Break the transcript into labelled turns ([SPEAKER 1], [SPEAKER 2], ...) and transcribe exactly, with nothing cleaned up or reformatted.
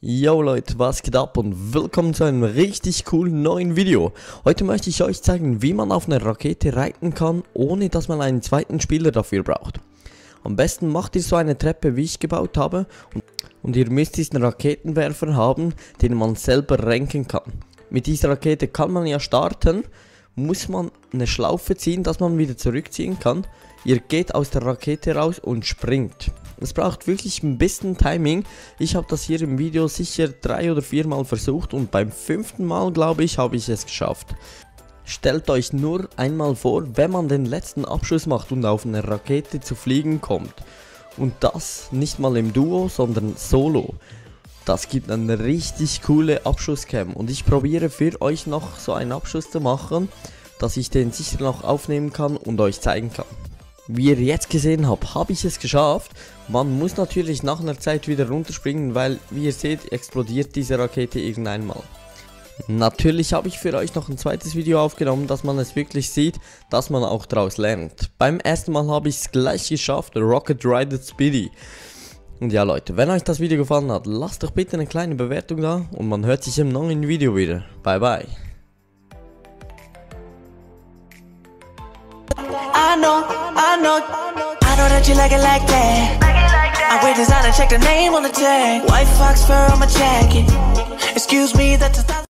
[SPEAKER 1] Yo Leute, was geht ab und willkommen zu einem richtig coolen neuen Video. Heute möchte ich euch zeigen, wie man auf einer Rakete reiten kann, ohne dass man einen zweiten Spieler dafür braucht. Am besten macht ihr so eine Treppe, wie ich gebaut habe, und, und ihr müsst diesen Raketenwerfer haben, den man selber renken kann. Mit dieser Rakete kann man ja starten, muss man eine Schlaufe ziehen, dass man wieder zurückziehen kann. Ihr geht aus der Rakete raus und springt. Es braucht wirklich ein bisschen Timing. Ich habe das hier im Video sicher drei oder vier Mal versucht und beim fünften Mal, glaube ich, habe ich es geschafft. Stellt euch nur einmal vor, wenn man den letzten Abschuss macht und auf eine Rakete zu fliegen kommt. Und das nicht mal im Duo, sondern solo. Das gibt eine richtig coole Abschusscam und ich probiere für euch noch so einen Abschuss zu machen, dass ich den sicher noch aufnehmen kann und euch zeigen kann. Wie ihr jetzt gesehen habt, habe ich es geschafft. Man muss natürlich nach einer Zeit wieder runterspringen, weil, wie ihr seht, explodiert diese Rakete irgendwann mal. Natürlich habe ich für euch noch ein zweites Video aufgenommen, dass man es wirklich sieht, dass man auch daraus lernt. Beim ersten Mal habe ich es gleich geschafft, Rocket Ride Speedy. Und ja Leute, wenn euch das Video gefallen hat, lasst doch bitte eine kleine Bewertung da und man hört sich im neuen Video wieder. Bye bye.
[SPEAKER 2] I know, I know, I know that you like it like that. I wear designer, check the name on the tag. White fox fur on my jacket. Excuse me, that's a